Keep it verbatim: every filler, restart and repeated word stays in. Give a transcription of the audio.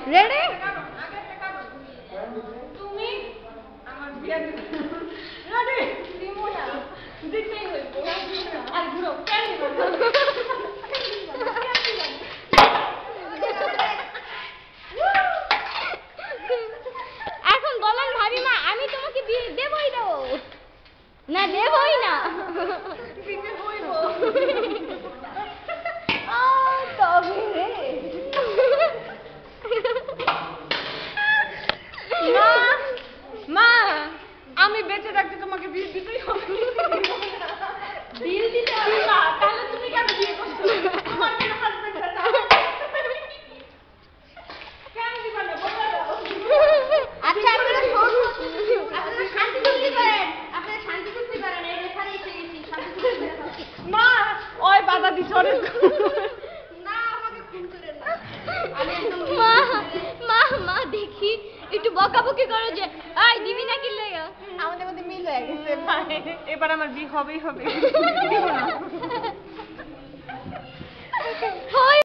Ready? তুমি আমার বিয়ে রেডি দিমু না দিতেই হইব আর ঘুরো কেন এখন বলেন ভাবিমা আমি তোমাকে বিয়ে দেবই না না দেবই না দিতে হইব আ তবে রে মা মা আমি বেঁচে থাকতে তোমাকে বিয়ে দিতেই হবে বিয়ে দিতে হবে না তাহলে তুমি কেন বিয়ে করছো আমার কেন হাজবেন্ড না কেন দিবা না বলে দাও আচ্ছা আপনারা আপনারা শান্তি চুক্তি করেন আপনারা শান্তি চুক্তি করেন এই রেখারে এসে গেছি শান্তি চুক্তি মা ওই বাধা দিছ অনেক না আমাকে খুন করেন না আমি একদম মা মা মা দেখি একটু বকাবকি করো যে আই দিবি না কি লাগা আমাদের মধ্যে মিল হয়ে গেছে ভাই এবার আমার বিয়ে হবেই হবে দিব না